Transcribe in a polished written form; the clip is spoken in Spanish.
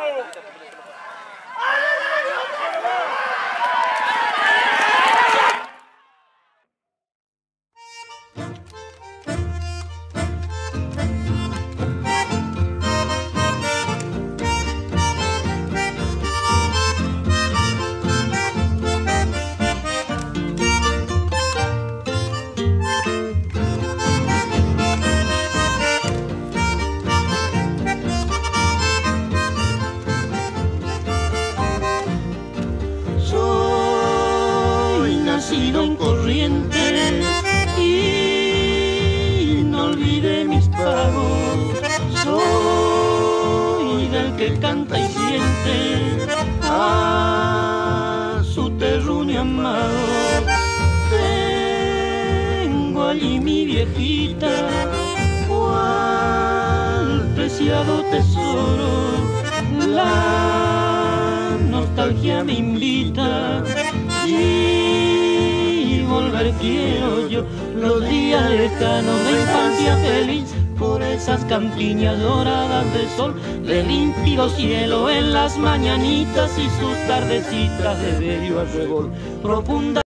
Nacido en Corrientes y no olvidé mis pagos. Soy del que canta y siente a su terruño amado. Tengo allí mi viejita, cual preciado tesoro. La nostalgia me invita y volver quiero yo, los días lejanos de infancia feliz, por esas campiñas doradas de sol, del límpido cielo en las mañanitas y sus tardecitas de bello arrebol profunda.